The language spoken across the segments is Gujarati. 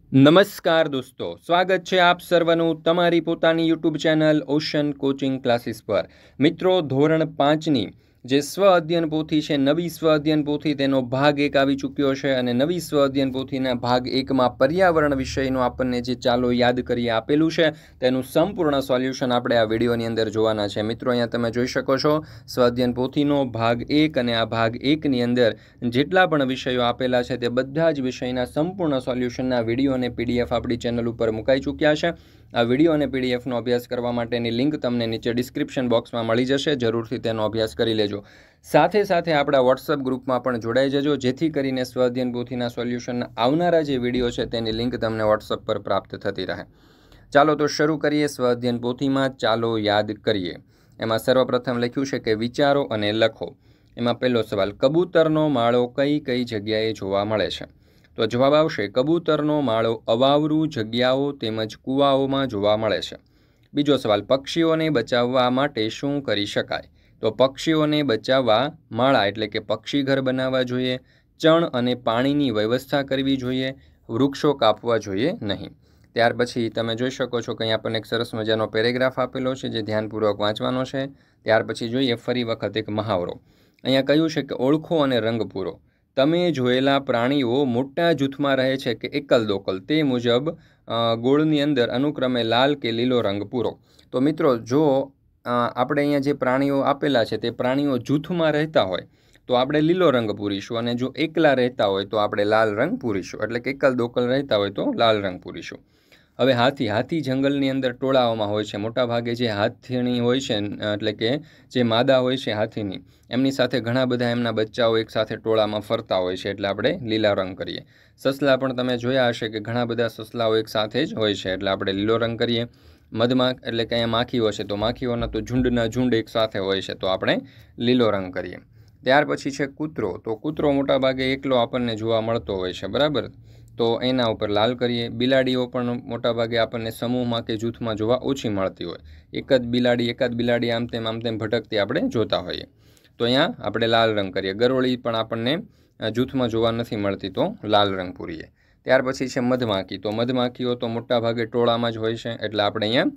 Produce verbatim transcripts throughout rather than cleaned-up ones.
નમસ્કાર દોસ્તો, સ્વાગત છે આપ સર્વનું તમારી પોતાની YouTube channel Ocean Coaching Classes પર। મિત્રો, ધોરણ પાંચની જે સ્વ અધ્યયન પોથી છે, નવી સ્વ અધ્યયન પોથી, તેનો ભાગ એક આવી ચૂક્યો છે અને નવી સ્વ અધ્યયન પોથીના ભાગ એકમાં પર્યાવરણ વિષયનું આપણને જે ચાલો યાદ કરીએ આપેલું છે તેનું સંપૂર્ણ સોલ્યુશન આપણે આ વિડીયોની અંદર જોવાના છે। મિત્રો, અહીંયા તમે જોઈ શકો છો સ્વ અધ્યયન પોથીનો ભાગ એક અને આ ભાગ એકની અંદર જેટલા પણ વિષયો આપેલા છે તે બધા જ વિષયના સંપૂર્ણ સોલ્યુશનના વિડીયો અને પીડીએફ આપણી ચેનલ ઉપર મુકાઈ ચૂક્યા છે। આ વિડીયો અને પીડીએફનો અભ્યાસ કરવા માટેની લિંક તમને નીચે ડિસ્ક્રિપ્શન બોક્સમાં મળી જશે, જરૂરથી તેનો અભ્યાસ કરી લેજો। સાથે સાથે આપણા વોટ્સઅપ ગ્રુપમાં પણ જોડાઈ જજો, જેથી કરીને સ્વ અધ્યયન પોથીના સોલ્યુશનના આવનારા જે વિડીયો છે તેની લિંક તમને વોટ્સઅપ પર પ્રાપ્ત થતી રહે। ચાલો તો શરૂ કરીએ સ્વ અધ્યયન પોથીમાં ચાલો યાદ કરીએ। એમાં સર્વપ્રથમ લખ્યું છે કે વિચારો અને લખો। એમાં પહેલો સવાલ, કબૂતરનો માળો કઈ કઈ જગ્યાએ જોવા મળે છે? તો જવાબ આવશે કબૂતરનો માળો અવાવરૂ જગ્યાઓ તેમજ કૂવાઓમાં જોવા મળે છે। બીજો સવાલ, પક્ષીઓને બચાવવા માટે શું કરી શકાય? તો પક્ષીઓને બચાવવા માળા એટલે કે પક્ષી ઘર બનાવવા જોઈએ, ચણ અને પાણીની વ્યવસ્થા કરવી જોઈએ, વૃક્ષો કાપવા જોઈએ નહીં। ત્યાર પછી તમે જોઈ શકો છો કે અહીં આપણને એક સરસ મજાનો પેરેગ્રાફ આપેલો છે જે ધ્યાનપૂર્વક વાંચવાનો છે। ત્યાર પછી જોઈએ ફરી વખત એક મહાવરો। અહીંયા કહ્યું છે કે ઓળખો અને રંગ પૂરો। તમે જોયેલા પ્રાણીઓ મોટા જૂથમાં રહે છે કે એકલ દોકલ, તે મુજબ ગોળની અંદર અનુક્રમે લાલ કે લીલો રંગ પૂરો। તો મિત્રો, જો આપણે અહીંયા જે પ્રાણીઓ આપેલા છે તે પ્રાણીઓ જૂથમાં રહેતા હોય તો આપણે લીલો રંગ પૂરીશું, અને જો એકલા રહેતા હોય તો આપણે લાલ રંગ પૂરીશું, એટલે કે એકલ દોકલ રહેતા હોય તો લાલ રંગ પૂરીશું। હવે હાથી હાથી જંગલની અંદર ટોળાઓમાં હોય છે। મોટાભાગે જે હાથીણી હોય છે, એટલે કે જે માદા હોય છે હાથીની, એમની સાથે ઘણા બધા એમના બચ્ચાઓ એક સાથે ટોળામાં ફરતા હોય છે, એટલે આપણે લીલા રંગ કરીએ। સસલા પણ તમે જોયા હશે કે ઘણા બધા સસલાઓ એક સાથે જ હોય છે, એટલે આપણે લીલો રંગ કરીએ। મધમાખ એટલે કે અહીંયા માખીઓ છે, તો માખીઓના તો ઝુંડના ઝુંડ એક સાથે હોય છે, તો આપણે લીલો રંગ કરીએ। ત્યાર પછી છે કૂતરો। તો કૂતરો મોટાભાગે એકલો આપણને જોવા મળતો હોય છે, બરાબર, તો એના ઉપર લાલ કરીએ। બિલાડીઓ પણ મોટાભાગે આપણને સમૂહમાં કે જૂથમાં જોવા ઓછી મળતી હોય, એક જ બિલાડી એકાદ બિલાડી આમ તેમ આમ તેમ ભટકતી આપણે જોતા હોઈએ, તો અહીંયા આપણે લાલ રંગ કરીએ। ગરોળી પણ આપણને જૂથમાં જોવા નથી મળતી, તો લાલ રંગ પૂરીએ। ત્યાર પછી છે મધમાખી। તો મધમાખીઓ તો મોટાભાગે ટોળામાં જ હોય છે, એટલે આપણે અહીંયા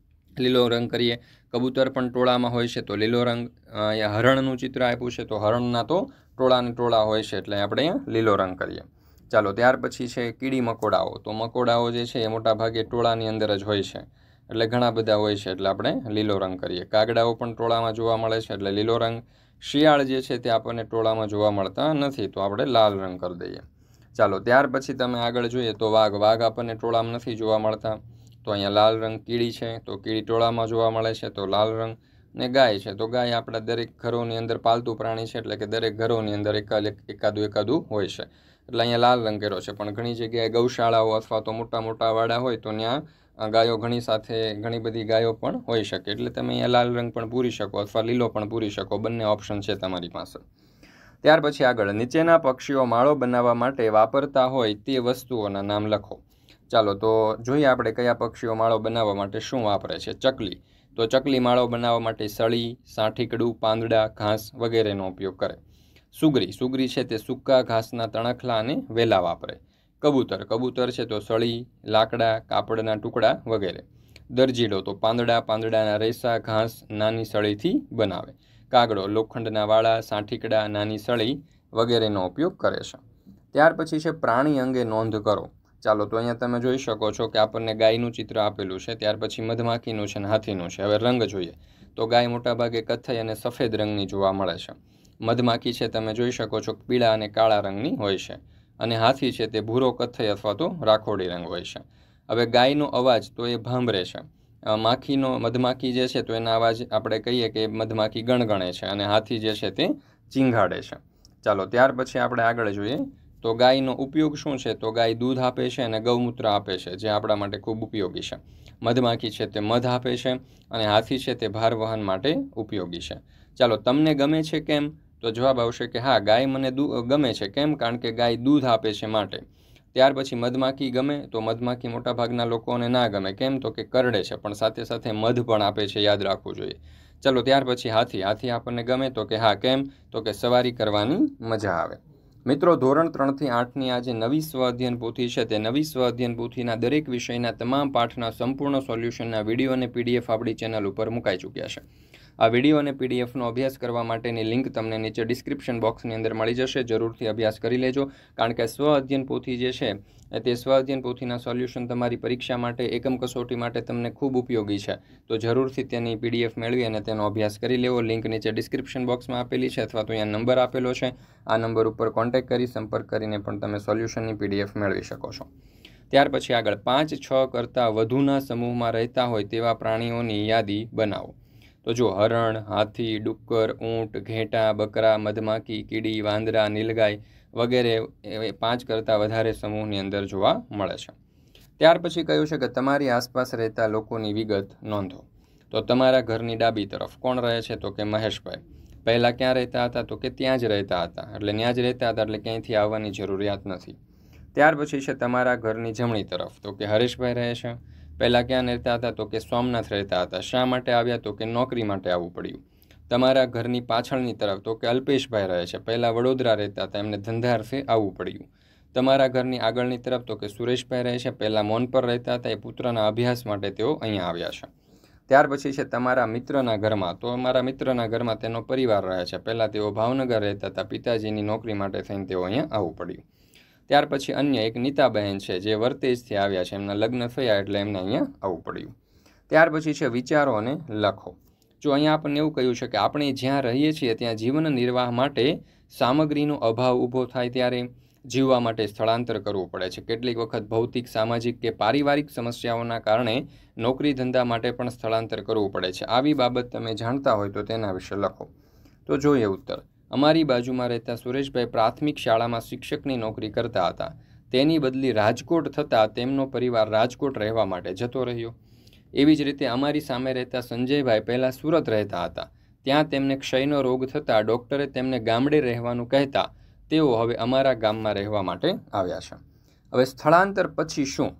લીલો રંગ કરીએ। કબૂતર પણ ટોળામાં હોય છે, તો લીલો રંગ। અહીંયા હરણનું ચિત્ર આપ્યું છે, તો હરણના તો ટોળાને ટોળા હોય છે, એટલે આપણે અહીંયા લીલો રંગ કરીએ। ચાલો, ત્યાર પછી છે કીડી મકોડાઓ। તો મકોડાઓ જે છે એ મોટાભાગે ટોળાની અંદર જ હોય છે, એટલે ઘણા બધા હોય છે, એટલે આપણે લીલો રંગ કરીએ। કાગડાઓ પણ ટોળામાં જોવા મળે છે, એટલે લીલો રંગ। શિયાળ જે છે તે આપણને ટોળામાં જોવા મળતા નથી, તો આપણે લાલ રંગ કરી દઈએ। ચાલો, ત્યાર પછી તમે આગળ જોઈએ તો વાઘ વાઘ આપણને ટોળામાં નથી જોવા મળતા, તો અહીંયા લાલ રંગ। કીડી છે, તો કીડી ટોળામાં જોવા મળે છે, તો લાલ રંગ। ને ગાય છે, તો ગાય આપણા દરેક ઘરોની અંદર પાલતુ પ્રાણી છે, એટલે કે દરેક ઘરોની અંદર એકાદ એકાદું એકાદું હોય છે, એટલે અહીંયા લાલ રંગ કર્યો છે। પણ ઘણી જગ્યાએ ગૌશાળાઓ અથવા તો મોટા મોટા વાડા હોય તો ત્યાં ગાયો ઘણી સાથે ઘણી બધી ગાયો પણ હોઈ શકે, એટલે તમે અહીંયા લાલ રંગ પણ પૂરી શકો અથવા લીલો પણ પૂરી શકો, બંને ઓપ્શન છે તમારી પાસે। ત્યાર પછી આગળ, નીચેના પક્ષીઓ માળો બનાવવા માટે વાપરતા હોય તે વસ્તુઓના નામ લખો। ચાલો તો જોઈએ આપણે કયા પક્ષીઓ માળો બનાવવા માટે શું વાપરે છે। ચકલી। તો ચકલી માળો બનાવવા માટે સળી, સાઠીકડું, પાંદડા, ઘાસ વગેરેનો ઉપયોગ કરે। સુગરી સુગરી છે તે સૂકા ઘાસના તણખલા અને વેલા વાપરે। કબૂતર કબૂતર છે તો સળી, લાકડા, કાપડના ટુકડા વગેરે। દરજીડો તો પાંદડા, પાંદડાના રેસા, ઘાસ, નાની સળીથી બનાવે। કાગડો લોખંડના વાળા, સાઠીકડા, નાની સળી વગેરેનો ઉપયોગ કરે છે। ત્યાર પછી છે પ્રાણી અંગે નોંધ કરો। ચાલો, તો અહીંયા તમે જોઈ શકો છો કે આપણને ગાયનું ચિત્ર આપેલું છે, ત્યાર પછી મધમાખીનું છે અને હાથીનું છે। હવે રંગ જોઈએ તો ગાય મોટાભાગે કથ્થઈ અને સફેદ રંગની જોવા મળે છે। મધમાખી છે તમે જોઈ શકો છો પીળા અને કાળા રંગની હોય છે, અને હાથી છે તે ભૂરો, કથ્થઈ અથવા તો રાખોડી રંગ હોય છે। હવે ગાયનો અવાજ તો એ ભાંભરે છે, માખીનો મધમાખી જે છે તો એના અવાજ આપણે કહીએ કે મધમાખી ગણગણે છે, અને હાથી જે છે તે ચીંઘાડે છે। ચાલો, ત્યાર પછી આપણે આગળ જોઈએ તો ગાયનો ઉપયોગ શું છે, તો ગાય દૂધ આપે છે અને ગૌમૂત્ર આપે છે, જે આપણા માટે ખૂબ ઉપયોગી છે। મધમાખી છે તે મધ આપે છે, અને હાથી છે તે ભાર વહન માટે ઉપયોગી છે। ચાલો, તમને ગમે છે કેમ? તો જવાબ આવશે કે હા, ગાય મને ગમે છે, કેમ? કારણ કે ગાય દૂધ આપે છે માટે। ત્યાર પછી મધમાખી ગમે? તો મધમાખી મોટાભાગના લોકોને ના ગમે, કેમ? તો કે કરડે છે, પણ સાથે સાથે મધ પણ આપે છે, યાદ રાખવું જોઈએ। ચલો, ત્યાર પછી હાથી હાથી આપણને ગમે? તો કે હા, કેમ? તો કે સવારી કરવાની મજા આવે। મિત્રો, ધોરણ ત્રણથી આઠની આ જે નવી સ્વ અધ્યયન પોથી છે તે નવી સ્વ અધ્યયન પોથીના દરેક વિષયના તમામ પાઠના સંપૂર્ણ સોલ્યુશનના વિડીયો અને પીડીએફ આપણી ચેનલ ઉપર મુકાઈ ચૂક્યા છે. આ વિડીયો અને પીડીએફનો અભ્યાસ કરવા માટેની લિંક તમને નીચે ડિસ્ક્રિપ્શન બોક્સની અંદર મળી જશે. જરૂરથી અભ્યાસ કરી લેજો, કારણ કે સ્વ અધ્યયન પોથી જે છે તે સ્વ અધ્યયન પોથીના સોલ્યુશન તમારી પરીક્ષા માટે, એકમ કસોટી માટે તમને ખૂબ ઉપયોગી છે. તો જરૂરથી તેની પીડીએફ મેળવી અને તેનો અભ્યાસ કરી લેવો. લિંક નીચે ડિસ્ક્રિપ્શન બોક્સમાં આપેલી છે અથવા તો અહીંયા નંબર આપેલો છે. આ નંબર ઉપર કોન્ટેક્ટ કરી સંપર્ક કરીને પણ તમે સોલ્યુશનની પીડીએફ મેળવી શકો છો. ત્યાર પછી આગળ પાંચ છ કરતાં વધુના સમૂહમાં રહેતા હોય તેવા પ્રાણીઓની યાદી બનાવો. તો જો હરણ, હાથી, ડુક્કર, ઊંટ, ઘેટાં, બકરા, મધમાખી, કીડી, વાંદરા, નીલગાય વગેરે એ પાંચ કરતાં વધારે સમૂહની અંદર જોવા મળે છે. ત્યાર પછી કહ્યું છે કે તમારી આસપાસ રહેતા લોકોની વિગત નોંધો. તો તમારા ઘરની ડાબી તરફ કોણ રહે છે? તો કે મહેશભાઈ. પહેલાં ક્યાં રહેતા હતા? તો કે ત્યાં જ રહેતા હતા, એટલે ત્યાં જ રહેતા હતા, એટલે ક્યાંયથી આવવાની જરૂરિયાત નથી. ત્યાર પછી છે તમારા ઘરની જમણી તરફ, તો કે હરેશભાઈ રહે છે. પહેલાં ક્યાં રહેતા હતા? તો કે સોમનાથ રહેતા હતા. શા માટે આવ્યા? તો કે નોકરી માટે આવવું પડ્યું. તમારા ઘરની પાછળની તરફ, તો કે અલ્પેશભાઈ રહે છે. પહેલાં વડોદરા રહેતા હતા, એમને ધંધાર્થે આવવું પડ્યું. તમારા ઘરની આગળની તરફ, તો કે સુરેશભાઈ રહે છે. પહેલાં મોનપર રહેતા હતા, એ પુત્રના અભ્યાસ માટે તેઓ અહીંયા આવ્યા છે. ત્યાર પછી છે તમારા મિત્રના ઘરમાં, તો અમારા મિત્રના ઘરમાં તેનો પરિવાર રહે છે. પહેલાં તેઓ ભાવનગર રહેતા હતા, પિતાજીની નોકરી માટે થઈને તેઓ અહીંયા આવવું પડ્યું. ત્યાર પછી અન્ય એક નીતાબહેન છે જે વર્તેજથી આવ્યા છે, એમના લગ્ન થયા એટલે એમને અહીંયા આવવું પડ્યું. ત્યાર પછી છે વિચારો અને લખો. જો અહીંયા આપણને એવું કહ્યું છે કે આપણે જ્યાં રહીએ છીએ ત્યાં જીવન નિર્વાહ માટે સામગ્રીનો અભાવ ઊભો થાય ત્યારે જીવવા માટે સ્થળાંતર કરવું પડે છે. કેટલીક વખત ભૌતિક, સામાજિક કે પારિવારિક સમસ્યાઓના કારણે નોકરી ધંધા માટે પણ સ્થળાંતર કરવું પડે છે. આવી બાબત તમે જાણતા હોય તો તેના વિશે લખો. તો જોઈએ ઉત્તર. અમારી બાજુમાં રહેતા સુરેશભાઈ પ્રાથમિક શાળામાં શિક્ષકની નોકરી કરતા હતા. તેની બદલી રાજકોટ થતાં તેમનો પરિવાર રાજકોટ રહેવા માટે જતો રહ્યો. એવી જ રીતે અમારી સામે રહેતા સંજયભાઈ પહેલાં સુરત રહેતા હતા. ત્યાં તેમને ક્ષયનો રોગ થતાં ડૉક્ટરે તેમને ગામડે રહેવાનું કહેતા તેઓ હવે અમારા ગામમાં રહેવા માટે આવ્યા છે. હવે સ્થળાંતર પછી શું?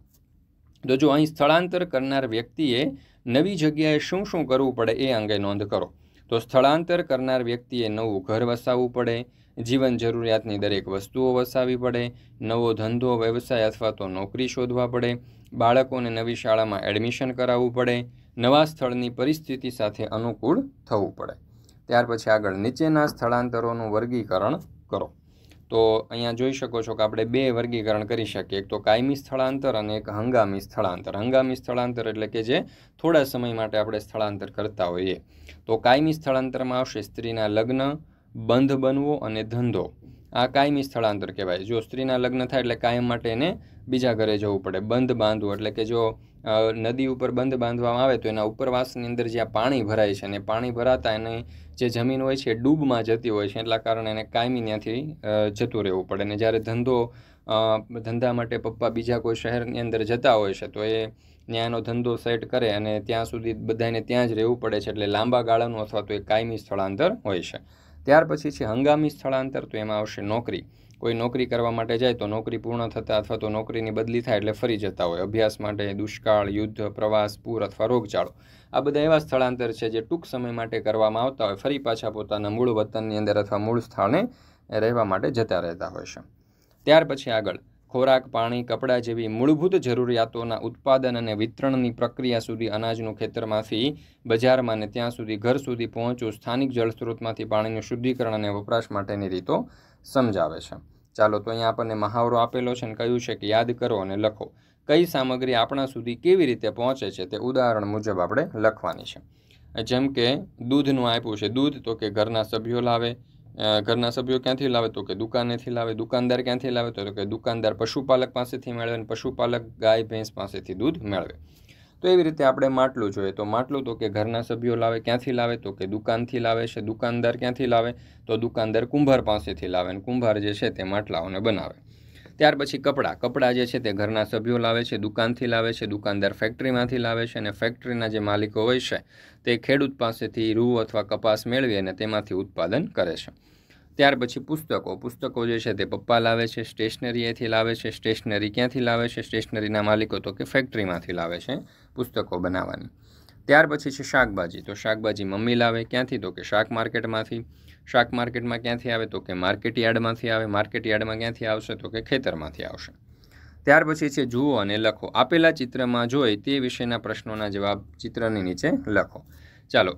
તો જો અહીં સ્થળાંતર કરનાર વ્યક્તિએ નવી જગ્યાએ શું શું કરવું પડે એ અંગે નોંધ કરો. તો સ્થળાંતર કરનાર વ્યક્તિએ નવું ઘર વસાવવું પડે, જીવન જરૂરિયાતની દરેક વસ્તુઓ વસાવવી પડે, નવો ધંધો, વ્યવસાય અથવા તો નોકરી શોધવા પડે, બાળકોને નવી શાળામાં એડમિશન કરાવવું પડે, નવા સ્થળની પરિસ્થિતિ સાથે અનુકૂળ થવું પડે. ત્યાર પછી આગળ નીચેના સ્થળાંતરોનું વર્ગીકરણ કરો. તો અહીંયા જોઈ શકો છો કે આપણે બે વર્ગીકરણ કરી શકીએ. એક તો કાયમી સ્થળાંતર અને એક હંગામી સ્થળાંતર. હંગામી સ્થળાંતર એટલે કે જે થોડા સમય માટે આપણે સ્થળાંતર કરતા હોઈએ. તો કાયમી સ્થળાંતરમાં આવશે સ્ત્રીના લગ્ન, બંધ બનવો અને ધંધો. આ કાયમી સ્થળાંતર કહેવાય. જો સ્ત્રીના લગ્ન થાય એટલે કાયમ માટે એને બીજા ઘરે જવું પડે. બંધ બાંધવું એટલે કે જો નદી ઉપર બંધ બાંધવામાં આવે તો એના ઉપરવાસની અંદર જ્યાં પાણી ભરાય છે અને પાણી ભરાતા એને જે જમીન હોય છે એ ડૂબમાં જતી હોય છે, એટલા કારણે એને કાયમી ત્યાંથી જતું રહેવું પડે. ને જ્યારે ધંધો ધંધા માટે પપ્પા બીજા કોઈ શહેરની અંદર જતા હોય છે તો એ ત્યાંનો ધંધો સેટ કરે અને ત્યાં સુધી બધાને ત્યાં જ રહેવું પડે છે, એટલે લાંબા ગાળાનું અથવા તો એ કાયમી સ્થળાંતર હોય છે. ત્યાર પછી છે હંગામી સ્થળાંતર. તો એમાં આવશે નોકરી. કોઈ નોકરી કરવા માટે જાય તો નોકરી પૂર્ણ થતાં અથવા તો નોકરીની બદલી થાય એટલે ફરી જતા હોય. અભ્યાસ માટે, દુષ્કાળ, યુદ્ધ, પ્રવાસ, પૂર અથવા રોગચાળો, આ બધા એવા સ્થળાંતર છે જે ટૂંક સમય માટે કરવામાં આવતા હોય, ફરી પાછા પોતાના મૂળ વતનની અંદર અથવા મૂળ સ્થાને રહેવા માટે જતા રહેતા હોય છે. ત્યાર પછી આગળ ખોરાક, પાણી, કપડાં જેવી મૂળભૂત જરૂરિયાતોના ઉત્પાદન અને વિતરણની પ્રક્રિયા સુધી અનાજનું ખેતરમાંથી બજારમાં ને ત્યાં સુધી ઘર સુધી પહોંચવું, સ્થાનિક જળસ્ત્રોતમાંથી પાણીનું શુદ્ધિકરણ અને વપરાશ માટેની રીતો સમજાવે છે. ચાલો, તો અહીંયા આપણને મહાવરો આપેલો છે અને કહ્યું છે કે યાદ કરો અને લખો. કઈ સામગ્રી આપણા સુધી કેવી રીતે પહોંચે છે તે ઉદાહરણ મુજબ આપણે લખવાની છે. જેમ કે દૂધનું આપ્યું છે. દૂધ તો કે ઘરના સભ્યો લાવે. ઘરના સભ્યો ક્યાંથી લાવે? તો કે દુકાનેથી લાવે. દુકાનદાર ક્યાંથી લાવે? તો કે દુકાનદાર પશુપાલક પાસેથી મેળવે અને પશુપાલક ગાય ભેંસ પાસેથી દૂધ મેળવે. તો એવી રીતે આપણે માટલું જોઈએ. તો માટલું તો કે ઘરના સભ્યો લાવે. ક્યાંથી લાવે? તો કે દુકાનથી લાવે છે. દુકાનદાર ક્યાંથી લાવે? તો દુકાનદાર કુંભાર પાસેથી લાવે અને કુંભાર જે છે તે માટલાઓને બનાવે. ત્યાર પછી કપડાં. કપડાં જે છે તે ઘરના સભ્યો લાવે છે, દુકાનથી લાવે છે. દુકાનદાર ફેક્ટરીમાંથી લાવે છે અને ફેક્ટરીના જે માલિકો હોય છે તે ખેડૂત પાસેથી રૂ અથવા કપાસ મેળવી અને તેમાંથી ઉત્પાદન કરે છે. ત્યાર પછી પુસ્તકો. પુસ્તકો જે છે તે પપ્પા લાવે છે. સ્ટેશનરી એથી લાવે છે. સ્ટેશનરી ક્યાંથી લાવે છે? સ્ટેશનરીના માલિકો તો કે ફેક્ટરીમાંથી લાવે છે પુસ્તકો બનાવવાની. ત્યાર પછી છે શાકભાજી. તો શાકભાજી મમ્મી લાવે ક્યાંથી? તો કે શાક માર્કેટમાંથી. શાક માર્કેટમાં ક્યાંથી આવે? તો કે માર્કેટ યાર્ડમાંથી આવે. માર્કેટ યાર્ડમાં ક્યાંથી આવશે? તો કે ખેતરમાંથી આવશે. ત્યાર પછી છે જુઓ અને લખો. આપેલા ચિત્રમાં જોઈ તે વિશેના પ્રશ્નોના જવાબ ચિત્રની નીચે લખો. ચાલો,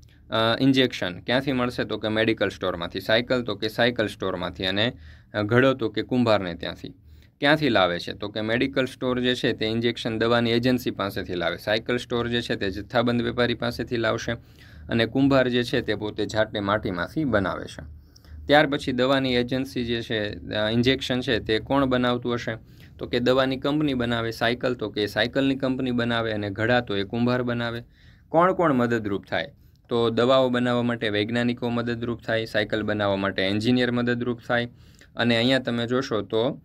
ઇન્જેક્શન ક્યાંથી મળશે? તો કે મેડિકલ સ્ટોરમાંથી. સાયકલ તો કે સાયકલ સ્ટોરમાંથી. અને ઘડો તો કે કુંભારને ત્યાંથી. ક્યાંથી લાવે છે? તો કે મેડિકલ સ્ટોર જે છે તે ઇન્જેક્શન દવાની એજન્સી પાસેથી લાવે. સાયકલ સ્ટોર જે છે તે જથ્થાબંધ વેપારી પાસેથી લાવશે. અને કુંભાર જે છે તે પોતે જાતે માટીમાંથી બનાવે છે. ત્યાર પછી દવાની એજન્સી જે છે, ઇન્જેક્શન છે તે કોણ બનાવતું હશે? તો કે દવાની કંપની બનાવે. સાયકલ તો કે સાયકલની કંપની બનાવે. અને ઘડા તો એ કુંભાર બનાવે. કોણ કોણ મદદરૂપ થાય? તો દવાઓ બનાવવા માટે વૈજ્ઞાનિકો મદદરૂપ થાય. સાયકલ બનાવવા માટે એન્જિનિયર મદદરૂપ થાય. અને અહીંયા તમે જોશો તો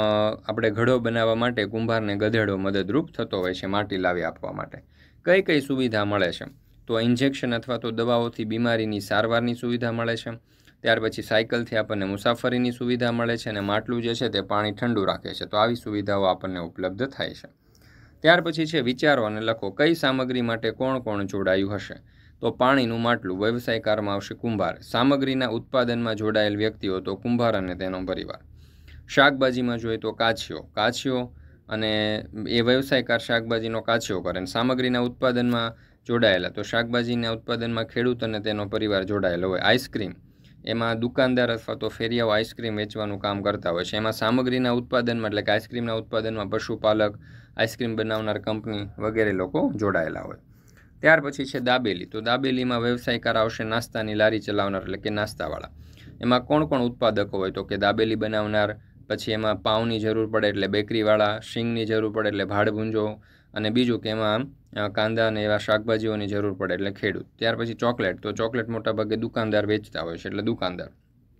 આપણે ઘડો બનાવવા માટે કુંભારને ગધેડો મદદરૂપ થતો હોય છે માટી લાવી આપવા માટે. કઈ કઈ સુવિધા મળે છે? તો ઇન્જેક્શન અથવા તો દવાઓથી બીમારીની સારવારની સુવિધા મળે છે. ત્યાર પછી સાયકલથી આપણને મુસાફરીની સુવિધા મળે છે. અને માટલું જે છે તે પાણી ઠંડુ રાખે છે. તો આવી સુવિધાઓ આપણને ઉપલબ્ધ થાય છે. ત્યાર પછી છે વિચારો અને લખો. કઈ સામગ્રી માટે કોણ કોણ જોડાયું હશે? તો પાણીનું માટલું, વ્યવસાયકારમાં આવશે કુંભાર. સામગ્રીના ઉત્પાદનમાં જોડાયેલ વ્યક્તિઓ તો કુંભાર અને તેનો પરિવાર. શાકભાજીમાં જોઈએ તો કાછીઓ. કાછીઓ અને એ વ્યવસાયકાર શાકભાજીનો કાછીઓ કરે. અને સામગ્રીના ઉત્પાદનમાં જોડાયેલા તો શાકભાજીના ઉત્પાદનમાં ખેડૂત અને તેનો પરિવાર જોડાયેલો હોય. આઈસ્ક્રીમ, એમાં દુકાનદાર અથવા તો ફેરિયાઓ આઈસ્ક્રીમ વેચવાનું કામ કરતા હોય છે. એમાં સામગ્રીના ઉત્પાદનમાં એટલે કે આઈસ્ક્રીમના ઉત્પાદનમાં પશુપાલક, આઈસ્ક્રીમ બનાવનાર કંપની વગેરે લોકો જોડાયેલા હોય. ત્યાર પછી છે દાબેલી. તો દાબેલીમાં વ્યવસાયકાર આવશે નાસ્તાની લારી ચલાવનાર એટલે કે નાસ્તાવાળા. એમાં કોણ કોણ ઉત્પાદકો હોય? તો કે દાબેલી બનાવનાર, પછી એમાં પાઉંની જરૂર પડે એટલે બેકરીવાળા, શીંગની જરૂર પડે એટલે ભાડભૂંજો, અને બીજું કે એમાં કાંદા અને એવા શાકભાજીઓની જરૂર પડે એટલે ખેડૂત. ત્યાર પછી ચોકલેટ. તો ચોકલેટ મોટાભાગે દુકાનદાર વેચતા હોય છે એટલે દુકાનદાર.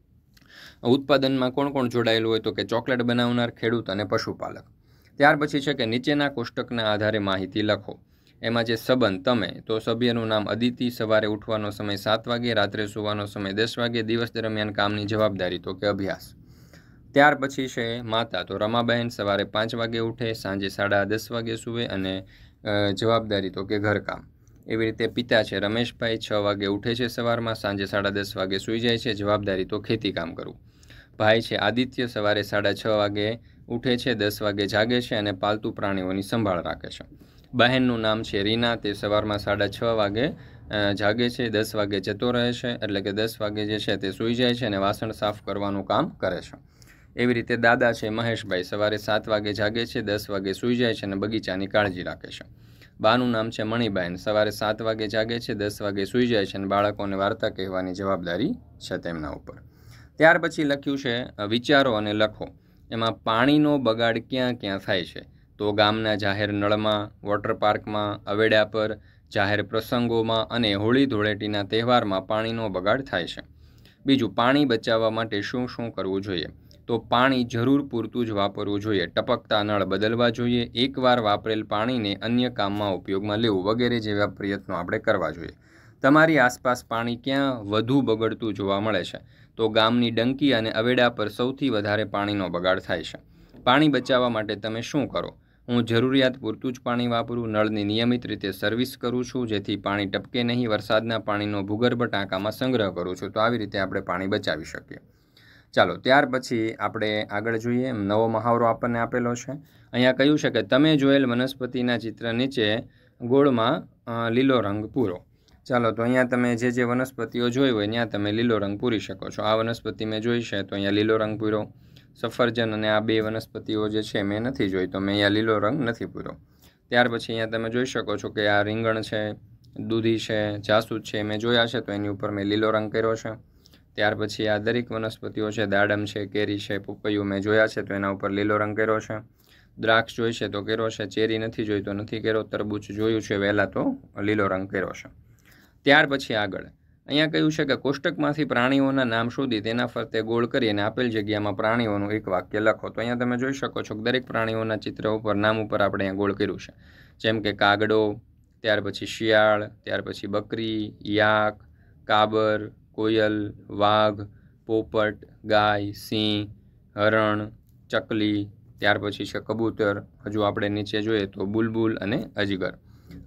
ઉત્પાદનમાં કોણ કોણ જોડાયેલું હોય? તો કે ચોકલેટ બનાવનાર, ખેડૂત અને પશુપાલક. ત્યાર પછી છે કે નીચેના કોષ્ટકના આધારે માહિતી લખો. એમાં જે સંબંધ તમે, તો સભ્યનું નામ અદિતિ, સવારે ઉઠવાનો સમય સાત વાગે, રાત્રે સૂવાનો સમય દસ વાગે, દિવસ દરમિયાન કામની જવાબદારી તો કે અભ્યાસ. ત્યાર પછી છે માતા. તો રમાબહેન સવારે પાંચ વાગે ઉઠે, સાંજે સાડા દસ વાગે સૂવે અને જવાબદારી તો કે ઘરકામ. એવી રીતે પિતા છે રમેશભાઈ, છ વાગે ઉઠે છે સવારમાં, સાંજે સાડા દસ વાગે સૂઈ જાય છે, જવાબદારી તો ખેતી કામ કરવું. ભાઈ છે આદિત્ય, સવારે સાડા છ વાગે ઉઠે છે, દસ વાગે જાગે છે અને પાલતુ પ્રાણીઓની સંભાળ રાખે છે. બહેનનું નામ છે રીના, તે સવારમાં સાડા છ વાગે જાગે છે, દસ વાગે જતો રહે છે, એટલે કે દસ વાગે જે છે તે સૂઈ જાય છે અને વાસણ સાફ કરવાનું કામ કરે છે. એવી રીતે દાદા છે મહેશભાઈ, સવારે સાત વાગે જાગે છે, દસ વાગે સૂઈ જાય છે અને બગીચાની કાળજી રાખે છે. બાનું નામ છે મણિબહેન, સવારે સાત વાગે જાગે છે, દસ વાગે સૂઈ જાય છે અને બાળકોને વાર્તા કહેવાની જવાબદારી છે તેમના ઉપર. ત્યાર પછી લખ્યું છે વિચારો અને લખો. એમાં પાણીનો બગાડ ક્યાં ક્યાં થાય છે? તો ગામના જાહેર નળમાં, વોટર પાર્કમાં, અવેડા પર, જાહેર પ્રસંગોમાં અને હોળી ધૂળેટીના તહેવારમાં પાણીનો બગાડ થાય છે. બીજું, પાણી બચાવવા માટે શું શું કરવું જોઈએ? તો પાણી જરૂર પૂરતું જ વાપરવું જોઈએ. ટપકતા નળ બદલવા જોઈએ. એકવાર વાપરેલ પાણીને અન્ય કામમાં ઉપયોગમાં લેવું વગેરે જેવા પ્રયત્નો આપણે કરવા જોઈએ. તમારી આસપાસ પાણી ક્યાં વધુ બગડતું જોવા મળે છે? તો ગામની ડંકી અને અવેડા પર સૌથી વધારે પાણીનો બગાડ થાય છે. પાણી બચાવવા માટે તમે શું કરો? હું જરૂરિયાત પૂરતું જ પાણી વાપરું, નળની નિયમિત રીતે સર્વિસ કરું છું જેથી પાણી ટપકે નહીં, વરસાદના પાણીનો ભૂગર્ભ ટાંકામાં સંગ્રહ કરું છું. તો આવી રીતે આપણે પાણી બચાવી શકીએ. ચાલો, ત્યાર પછી આપણે આગળ જોઈએ. નવો મહાવરો આપણને આપેલો છે. અહીંયા કહ્યું છે કે તમે જોયેલ વનસ્પતિના ચિત્ર નીચે ગોળમાં લીલો રંગ પૂરો. ચાલો, તો અહીંયા તમે જે જે વનસ્પતિઓ જોઈ હોય ત્યાં તમે લીલો રંગ પૂરી શકો છો. આ વનસ્પતિ મેં જોઈ છે તો અહીંયા લીલો રંગ પૂરો. સફરજન અને આ બે વનસ્પતિઓ જે છે મેં નથી જોઈ તો મેં અહીંયા લીલો રંગ નથી પૂરો. ત્યાર પછી અહીંયા તમે જોઈ શકો છો કે આ રીંગણ છે, દૂધી છે, જાસૂદ છે મેં જોયા છે તો એની ઉપર મેં લીલો રંગ કર્યો છે. ત્યાર પછી આ દરેક વનસ્પતિઓ છે, દાડમ છે, કેરી છે, પપૈયું મેં જોયા છે તો એના ઉપર લીલો રંગ કર્યો છે. દ્રાક્ષ જોઈ છે તો કર્યો છે, ચેરી નથી જોઈ તો નથી કર્યો, તરબૂચ જોયું છે વહેલા તો લીલો રંગ કર્યો છે. ત્યાર પછી આગળ અહીંયા કહ્યું છે કે કોષ્ટકમાંથી પ્રાણીઓના નામ શોધી તેના ફરતે ગોળ કરી અને આપેલ જગ્યામાં પ્રાણીઓનું એક વાક્ય લખો. તો અહીંયા તમે જોઈ શકો છો કે દરેક પ્રાણીઓના ચિત્ર ઉપર નામ ઉપર આપણે અહીંયા ગોળ કર્યું છે. જેમ કે કાગડો, ત્યાર પછી શિયાળ, ત્યાર પછી બકરી, યાક, કાબર, કોયલ, વાઘ, પોપટ, ગાય, સિંહ, હરણ, ચકલી, ત્યાર પછી છે કબૂતર, હજુ આપણે નીચે જોઈએ તો બુલબુલ અને અજગર.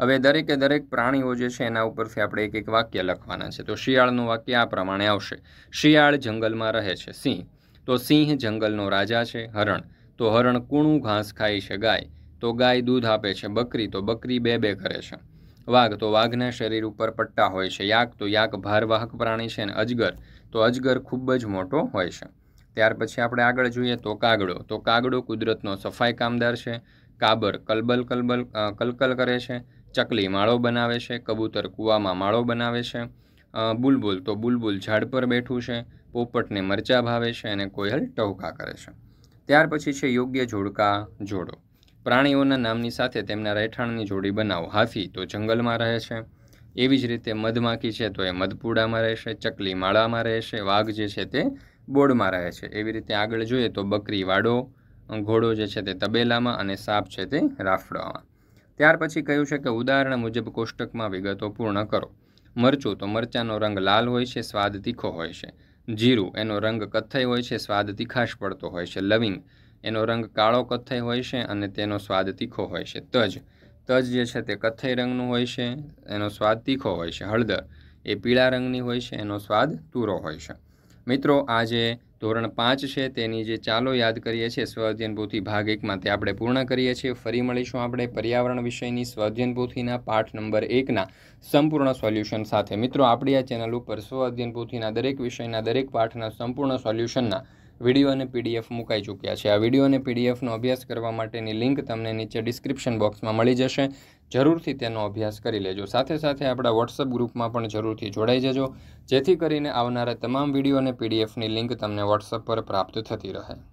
હવે દરેકે દરેક પ્રાણીઓ જે છે એના ઉપરથી આપણે એક એક વાક્ય લખવાના છે. તો શિયાળનું વાક્ય આ પ્રમાણે આવશે. શિયાળ જંગલમાં રહે છે. સિંહ, તો સિંહ જંગલનો રાજા છે. હરણ, તો હરણ કૂણું ઘાસ ખાય છે. ગાય, તો ગાય દૂધ આપે છે. બકરી, તો બકરી બે બે કરે છે. વાઘ, તો વાઘના શરીર ઉપર પટ્ટા હોય છે. યાક, તો યાક ભારવાહક પ્રાણી છે. અને અજગર, તો અજગર ખૂબ જ મોટો હોય છે. ત્યાર પછી આપણે આગળ જોઈએ તો કાગડો, તો કાગડો કુદરતનો સફાઈ કામદાર છે. કાબર કલબલ કલબલ કલકલ કરે છે. ચકલી માળો બનાવે છે. કબૂતર કૂવામાં માળો બનાવે છે. બુલબુલ, તો બુલબુલ ઝાડ પર બેઠું છે. પોપટને મરચાં ભાવે છે. અને કોયલ ટહુકા કરે છે. ત્યાર પછી છે યોગ્ય જોડકા જોડો. પ્રાણીઓના નામની સાથે તેમના રહેઠાણની જોડી બનાવો. હાથી, તો જંગલમાં રહે છે. એવી જ રીતે મધમાખી છે તો એ મધપુડામાં રહેશે. ચકલી માળામાં રહેશે. વાઘ જે છે તે બોર્ડમાં રહે છે. એવી રીતે આગળ જોઈએ તો બકરી વાડો, ઘોડો જે છે તે તબેલામાં અને સાપ છે તે રાફડામાં. ત્યાર પછી કહ્યું છે કે ઉદાહરણ મુજબ કોષ્ટકમાં વિગતો પૂર્ણ કરો. મરચું, તો મરચાંનો રંગ લાલ હોય છે. સ્વાદ તીખો હોય છે. જીરું, એનો રંગ કથ્થઈ હોય છે. સ્વાદ તીખાશ પડતો હોય છે. લવિંગ, એનો રંગ કાળો કથ્થઈ હોય છે અને તેનો સ્વાદ તીખો હોય છે. તજ, તજ જે છે તે કથ્થઈ રંગનું હોય છે. એનો સ્વાદ તીખો હોય છે. હળદર, એ પીળા રંગની હોય છે. એનો સ્વાદ તુરો હોય છે. મિત્રો, આ જે ધોરણ પાંચ છે તેની જે ચાલો યાદ કરીએ છીએ સ્વઅધ્યયન પોથી ભાગ એકમાં તે આપણે પૂર્ણ કરીએ છીએ. ફરી મળીશું આપણે પર્યાવરણ વિષયની સ્વઅધ્યયન પોથીના પાઠ નંબર એકના સંપૂર્ણ સોલ્યુશન સાથે. મિત્રો, આપણી આ ચેનલ ઉપર સ્વઅધ્યયન પોથીના દરેક વિષયના દરેક પાઠના સંપૂર્ણ સોલ્યુશનના વિડીયો અને પીડીએફ મુકાઈ ચૂક્યા છે. આ વિડીયો અને પીડીએફનો અભ્યાસ કરવા માટેની લિંક તમને નીચે ડિસ્ક્રિપ્શન બોક્સમાં મળી જશે. જરૂરથી તેનો અભ્યાસ કરી લેજો. સાથે સાથે આપણા વોટ્સઅપ ગ્રુપમાં પણ જરૂરથી જોડાઈ જજો, જેથી કરીને આવનારા તમામ વિડીયો અને પીડીએફની લિંક તમને વોટ્સઅપ પર પ્રાપ્ત થતી રહે.